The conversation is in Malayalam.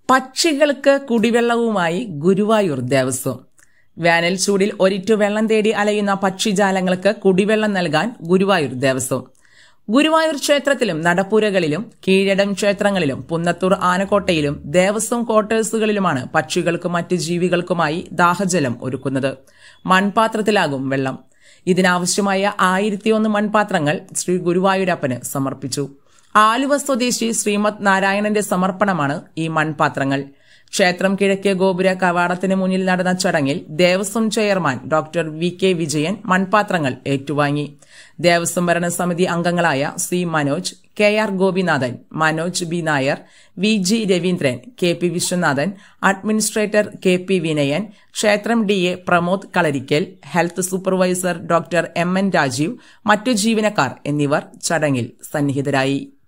പക്ഷികൾക്ക് കുടിവെള്ളവുമായി ഗുരുവായൂർ ദേവസ്വം. വേനൽ ചൂടിൽ ഒരിറ്റു വെള്ളം തേടി അലയുന്ന പക്ഷിജാലങ്ങൾക്ക് കുടിവെള്ളം നൽകാൻ ഗുരുവായൂർ ദേവസ്വം. ഗുരുവായൂർ ക്ഷേത്രത്തിലും നടപ്പുരകളിലും കീഴടം ക്ഷേത്രങ്ങളിലും പുന്നത്തൂർ ആനക്കോട്ടയിലും ദേവസ്വം ക്വാർട്ടേഴ്സുകളിലുമാണ് പക്ഷികൾക്കും മറ്റു ജീവികൾക്കുമായി ദാഹജലം ഒരുക്കുന്നത്. മൺപാത്രത്തിലാകും വെള്ളം. ഇതിനാവശ്യമായ 1001 മൺപാത്രങ്ങൾ ശ്രീ ഗുരുവായൂരപ്പന് സമർപ്പിച്ചു. ആലുവ സ്വദേശി ശ്രീമദ് നാരായണന്റെ സമർപ്പണമാണ് ഈ മൺപാത്രങ്ങൾ. ക്ഷേത്രം കിഴക്കേ ഗോപുര കവാടത്തിന് മുന്നിൽ നടന്ന ചടങ്ങിൽ Devaswom chairman doctor VK Vijayan മൺപാത്രങ്ങൾ ഏറ്റുവാങ്ങി. ദേവസ്വം ഭരണസമിതി അംഗങ്ങളായ C Manoj, KR Gopinathan, Manoj B Nair, VG Raveendran, KP Viswanathan, administrator KP Vinayan, ക്ഷേത്രം DA Pramod Kalarikkal, health supervisor doctor MN Rajeev, മറ്റു ജീവനക്കാർ എന്നിവർ ചടങ്ങിൽ സന്നിഹിതരായി.